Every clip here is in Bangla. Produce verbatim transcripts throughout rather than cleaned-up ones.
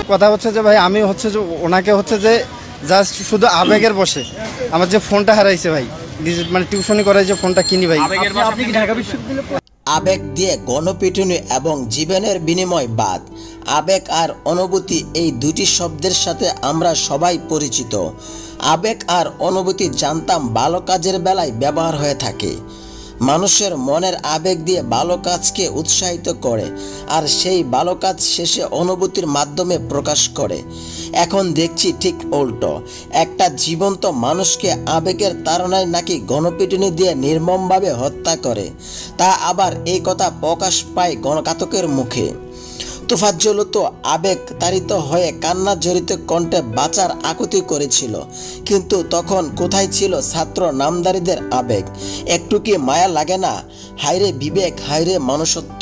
কথা হচ্ছে যে ভাই আমি হচ্ছে যে ওনাকে হচ্ছে যে জাস্ট শুধু আবেগের বসে আমার যে ফোনটা হারাইছে ভাই, মানে টিউশনি করাই যে ফোনটা কিনি ভাই। আপনি কি ঢাকা বিশ্ববিদ্যালয়ে আবেগ দিয়ে গণপিটুনি এবং জীবনের বিনিময় বাদ। আবেগ আর অনুভূতি এই দুটি শব্দের সাথে আমরা সবাই পরিচিত। আবেগ আর অনুভূতি জানতাম ভালো কাজের বেলায় ব্যবহার হয়ে থাকে। মানুষের মনের আবেগ দিয়ে ভালো কাজকে উৎসাহিত করে আর সেই ভালো কাজ শেষে অনুভূতির মাধ্যমে প্রকাশ করে। এখন দেখছি ঠিক উল্টো, একটা জীবন্ত মানুষকে আবেগের তাড়নায় নাকি গণপিটুনি দিয়ে নির্মমভাবে হত্যা করে, তা আবার এই কথা প্রকাশ পায় গণঘাতকের মুখে। তোফাজ্জল তো আবেগ তাড়িত হয়ে কান্না জড়িত কণ্ঠে বাঁচার আকুতি করেছিল, কিন্তু তখন কোথায় ছিল ছাত্র নামদারিদের আবেগ? একটু কি মায়া লাগে না? হায়রে বিবেক, হায়রে মানুষত্ব!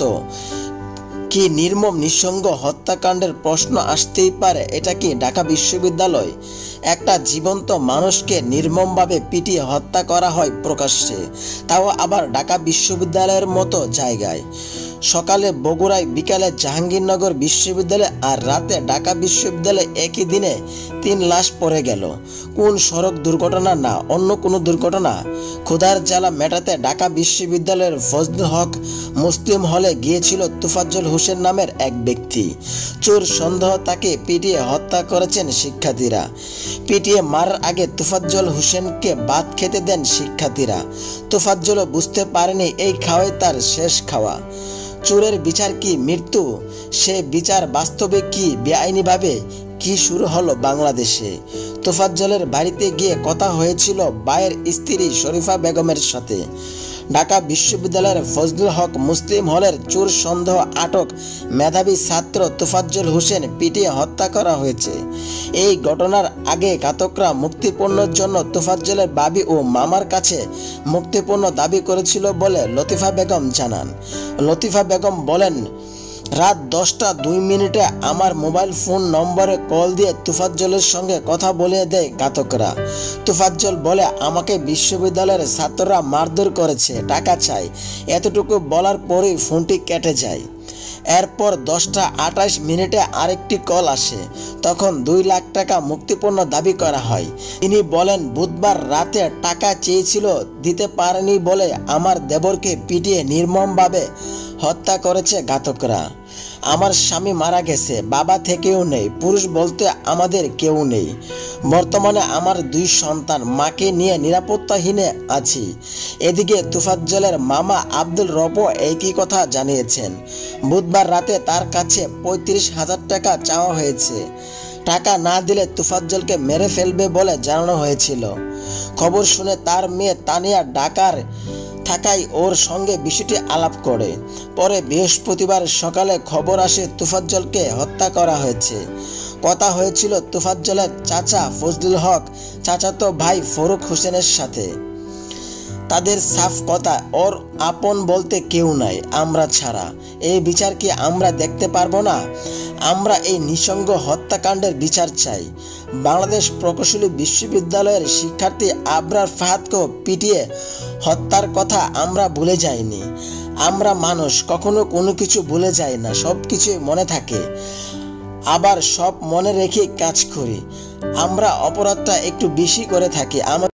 কি নির্মম নিঃসঙ্গ হত্যাকাণ্ডের প্রশ্ন আসতেই পারে। এটা কি ঢাকা বিশ্ববিদ্যালয়? একটা জীবন্ত মানুষকে নির্মমভাবে পিটিয়ে হত্যা করা হয় প্রকাশ্যে, তাও আবার ঢাকা বিশ্ববিদ্যালয়ের মতো জায়গায়। সকালে বগুড়ায়, বিকালে জাহাঙ্গীরনগর বিশ্ববিদ্যালয় আর রাতে ঢাকা বিশ্ববিদ্যালয়ে একই দিনে তিন লাশ পড়ে গেল। কোন সড়ক দুর্ঘটনা না অন্য কোনো দুর্ঘটনা? ক্ষুধার জ্বালা মেটাতে ঢাকা বিশ্ববিদ্যালয়ের ফজলুল হক মুসলিম হলে গিয়েছিল তোফাজ্জল হোসেন নামের এক ব্যক্তি। চোর সন্দেহ তাকে পিটিয়ে হত্যা করেছেন শিক্ষার্থীরা। পিটিয়ে মারার আগে তোফাজ্জল হোসেনকে ভাত খেতে দেন শিক্ষার্থীরা। তোফাজ্জলও বুঝতে পারেনি এই খাওয়াই তার শেষ খাওয়া। চোরের বিচার কি মৃত্যু? সে বিচার বাস্তবে কি বেআইনিভাবে? কি শুরু হলো বাংলাদেশে? তোফাজ্জলের বাড়িতে গিয়ে কথা হয়েছিল ভাইয়ের স্ত্রী শরীফা বেগমের সাথে। ঢাকা বিশ্ববিদ্যালয়ের ফজলুল হক মুসলিম হলের চোর সন্দেহ আটক মেধাবী ছাত্র তোফাজ্জল হোসেন পিটিয়ে হত্যা করা হয়েছে। এই ঘটনার আগে ঘাতকরা মুক্তিপণের জন্য তোফাজ্জলের বাবি ও মামার কাছে মুক্তিপণ দাবি করেছিল বলে লতিফা বেগম জানান। লতিফা বেগম বলেন, রাত দশটা দুই মিনিটে আমার মোবাইল ফোন নম্বরে কল দিয়ে তোফাজ্জলের সঙ্গে কথা বলিয়ে দেয় ঘাতকরা। তোফাজ্জল বলে, আমাকে বিশ্ববিদ্যালয়ের ছাত্ররা মারধর করেছে, টাকা চাই। এতটুকু বলার পরেই ফোনটি কেটে যায়। এরপর দশটা আঠাশ মিনিটে আরেকটি কল আসে, তখন দুই লাখ টাকা মুক্তিপণ দাবি করা হয়। তিনি বলেন, বুধবার রাতে টাকা চেয়েছিল, দিতে পারেনি বলে আমার দেবরকে পিটিয়ে নির্মমভাবে হত্যা করেছে ঘাতকরা। আমার স্বামী মারা গেছে, বাবা থেকেও নেই, পুরুষ বলতে আমাদের কেউ নেই। বর্তমানে আমার দুই সন্তান, মাকে নিয়ে নিরাপত্তাহীনে আছি। এদিকে তোফাজ্জলের মামা আব্দুল রব একই কথা জানিয়েছেন। বুধবার রাতে তার কাছে পঁয়ত্রিশ হাজার টাকা চাওয়া হয়েছে। টাকা না দিলে তোফাজ্জলকে মেরে ফেলবে বলে জানানো হয়েছিল। খবর শুনে তার মেয়ে তানিয়া ঢাকার থাকায় ওর সঙ্গে বিষয়টি আলাপ করে। পরে বৃহস্পতিবার সকালে খবর আসে তোফাজ্জলকে হত্যা করা হয়েছে। কথা হয়েছিল তোফাজ্জলের চাচা ফজলুল হক চাচাতো ভাই ফরুক হোসেনের সাথে। তাদের সাফ কথা, ওর আপন বলতে কেউ নাই আমরা ছাড়া। এই বিচার কি আমরা দেখতে পারবো না? আমরা এই নৃশংস হত্যাকাণ্ডের বিচার চাই। বাংলাদেশ প্রকৌশলী বিশ্ববিদ্যালয়ের শিক্ষার্থী আবরার ফাহাদকে পিটিয়ে হত্যার কথা আমরা ভুলে যাইনি। আমরা মানুষ, কখনো কোনো কিছু ভুলে যাই না, সব কিছুই মনে থাকে, আবার সব মনে রেখে কাজ করি। আমরা অপরাধটা একটু বেশি করে থাকি।